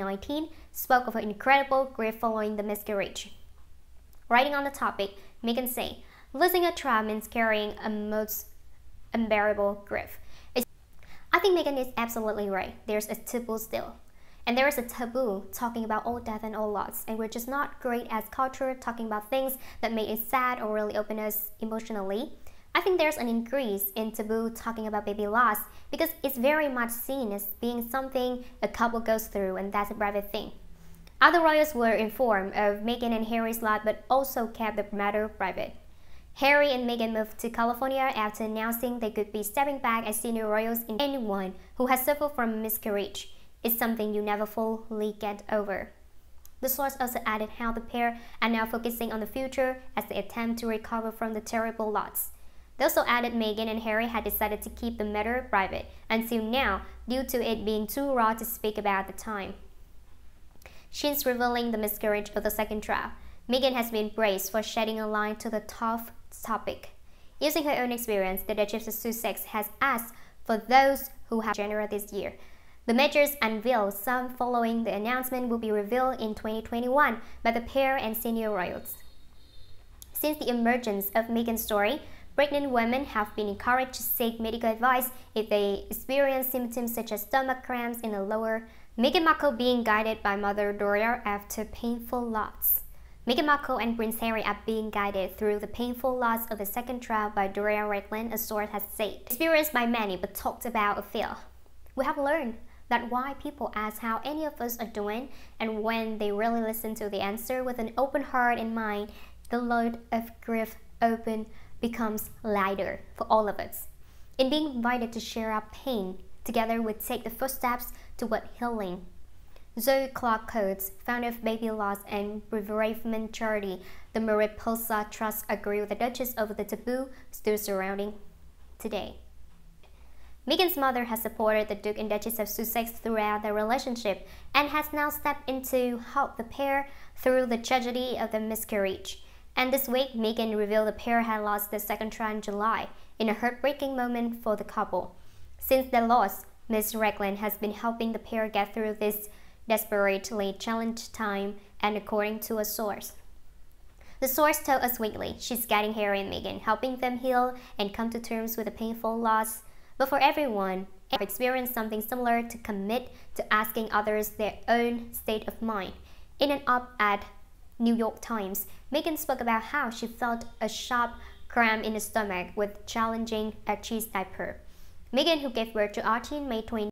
2019, spoke of her incredible grief following the miscarriage. Writing on the topic, Meghan said, "Losing a child means carrying a most unbearable grief." I think Meghan is absolutely right. There's a taboo still. And there is a taboo talking about all death and all loss, and we're just not great as culture talking about things that make us sad or really open us emotionally. I think there's an increase in taboo talking about baby loss because it's very much seen as being something a couple goes through, and that's a private thing. Other royals were informed of Meghan and Harry's lot but also kept the matter private. Harry and Meghan moved to California after announcing they could be stepping back as senior royals. In anyone who has suffered from miscarriage is something you never fully get over. The source also added how the pair are now focusing on the future as they attempt to recover from the terrible loss. They also added Meghan and Harry had decided to keep the matter private until now due to it being too raw to speak about at the time. Since revealing the miscarriage of the second child, Meghan has been praised for shedding a light to the tough topic. Using her own experience, the Duchess of Sussex has asked for those who have January this year. The measures unveiled, some following the announcement, will be revealed in 2021 by the pair and senior royals. Since the emergence of Meghan's story, pregnant women have been encouraged to seek medical advice if they experience symptoms such as stomach cramps in the lower. Meghan Markle being guided by mother Doria after painful loss. Meghan Markle and Prince Harry are being guided through the painful loss of the second child by Doria Ragland, a source has said. Experienced by many but talked about a few. We have learned that why people ask how any of us are doing, and when they really listen to the answer with an open heart and mind, the load of grief becomes lighter for all of us. In being invited to share our pain, together we take the first steps toward healing. Zoe Clark Coates, founder of Baby Loss and Bereavement charity, the Mariposa Trust, agree with the Duchess over the taboo still surrounding today. Meghan's mother has supported the Duke and Duchess of Sussex throughout their relationship and has now stepped in to help the pair through the tragedy of the miscarriage. And this week, Meghan revealed the pair had lost their second child in July, in a heartbreaking moment for the couple. Since their loss, Ms. Ragland has been helping the pair get through this desperately challenged time, and according to a source. The source told Us Weekly she's guiding Harry and Meghan, helping them heal and come to terms with a painful loss. But for everyone who experienced something similar to commit to asking others their own state of mind. In an op-ed New York Times, Meghan spoke about how she felt a sharp cramp in the stomach with challenging a cheese diaper. Meghan, who gave birth to Archie in May 2020,